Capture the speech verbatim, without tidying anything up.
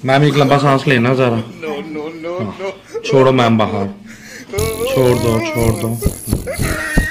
Ma'am एक लंबा सांस लेना जरा। हाँ, छोड़ो मैम बाहर। छोड़ दो छोड़ दो।